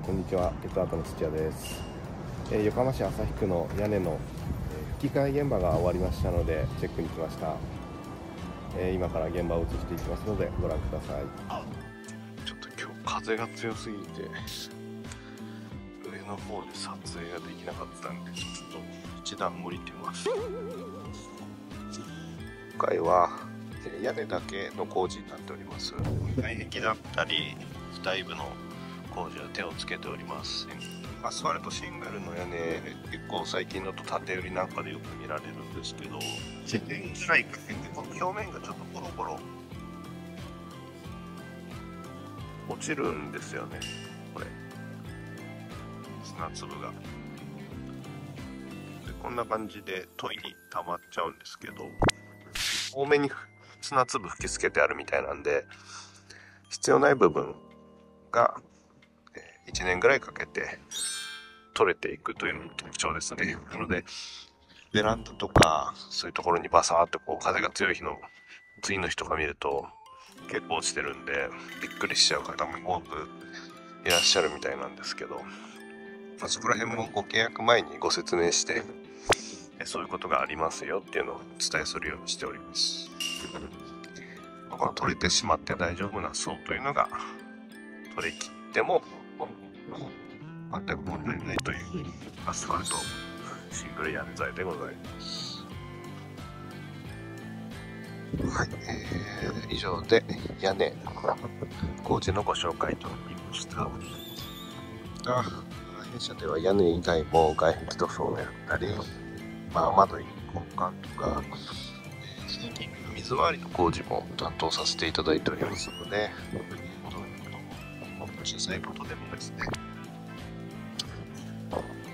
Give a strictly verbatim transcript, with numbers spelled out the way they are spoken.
こんにちは、ゲットアートの土屋です。えー、横浜市旭区の屋根の、えー、吹き替え現場が終わりましたのでチェックに来ました。えー、今から現場を移していきますのでご覧ください。ちょっと今日風が強すぎて上の方で撮影ができなかったんでちょっと一段降りてます。今回は屋根だけの工事になっております。外壁だったり内部の工事は手をつけております。アスファルトシングルの屋根、結構最近だと縦寄りなんかでよく見られるんですけど、自然づらいかこの表面がちょっとボロボロ落ちるんですよね、これ砂粒が。でこんな感じで問いに溜まっちゃうんですけど、多めに砂粒吹きつけてあるみたいなんで、必要ない部分がいちねんぐらいかけて取れていくというのが特徴ですね。なのでベランダとかそういうところにバサーっとこう風が強い日の次の日とか見ると結構落ちてるんでびっくりしちゃう方も多くいらっしゃるみたいなんですけど、まあ、そこら辺もご契約前にご説明してそういうことがありますよっていうのをお伝えするようにしております。この取れてしまって大丈夫な層というのが取れ切っても全く問題ないというアスファルトシングル屋根材でございます。はい、えー、以上で屋根工事のご紹介となりました。あ、弊社では屋根以外も外壁塗装であったり、まあ、窓に交換とか、最近水回りの工事も担当させていただいておりますので、小さいことでもですね、